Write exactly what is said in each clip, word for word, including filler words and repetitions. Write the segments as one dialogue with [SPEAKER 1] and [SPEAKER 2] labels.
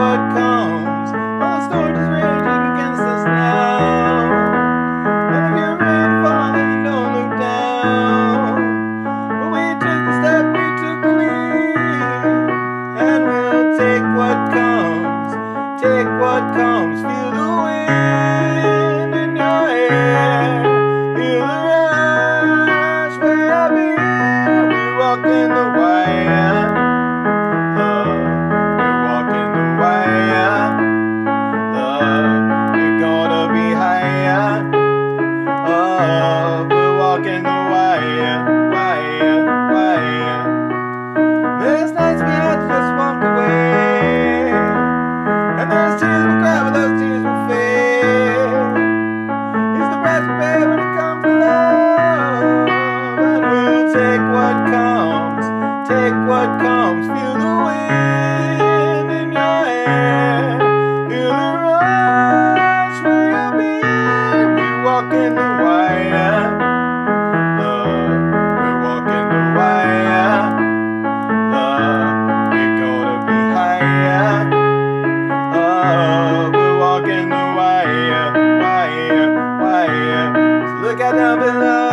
[SPEAKER 1] what comes. All the storage is raging against us now. And if you're ready to fall, then you don't look down. But we took the step, we took the lead, and we'll take what comes, take what comes. Feel the wind in your hair, feel the rush where I'll be here. We're walking the wire, love, we're walking the wire, love, we're gonna be higher. Oh, we're walking the wire, wire, wire. There's nights we had to just walk away, and there's tears we cry, but those tears will fade. It's the price we pay when it comes to love, and we'll take what comes, take what comes. Feel the wind in your hair, feel the rush where you'll be. We're walking the wire, love, we're walking the wire, love, we're gonna be higher. Oh, we're walking the wire, wire, wire. So look out down below,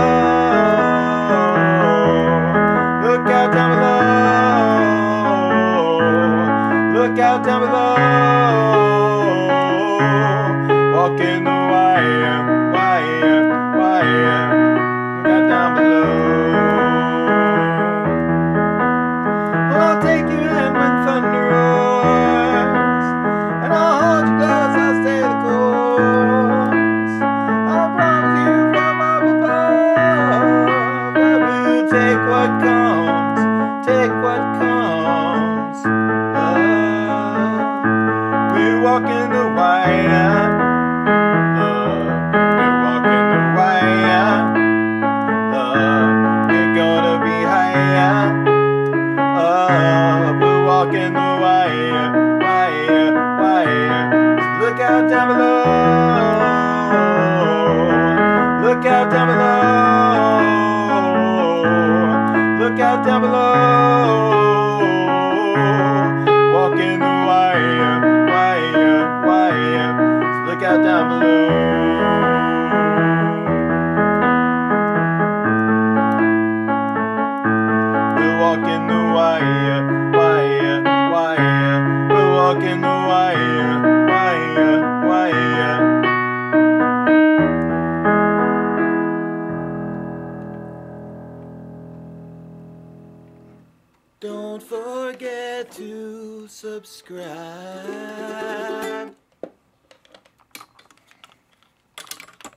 [SPEAKER 1] look out down below, look out down below. Walking the wire, wire, wire. Look out down below. Well, I'll take your hand when thunder roars, and I'll hold you close, I'll stay the course. I promise you from up above, I will take what comes, take what comes. Love, we're walking the wire, love, we're walking the wire, love, we're gonna be higher. Oh, we're walking the wire, wire, wire. So look out down below, look out down below, look out down below. Walking the wire, wire, wire. So look out down below. We're walking the wire, wire, wire. We're walking the wire, wire, wire. Don't forget to subscribe.